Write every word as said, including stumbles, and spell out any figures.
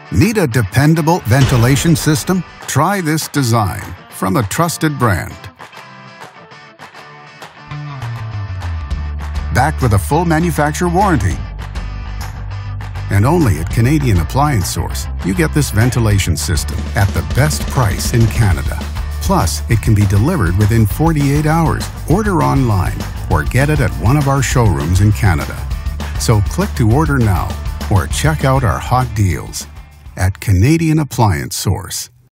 Need a dependable ventilation system? Try this design from a trusted brand. Backed with a full manufacturer warranty. And only at Canadian Appliance Source, you get this ventilation system at the best price in Canada. Plus, it can be delivered within forty-eight hours. Order online or get it at one of our showrooms in Canada. So click to order now or check out our hot deals at Canadian Appliance Source.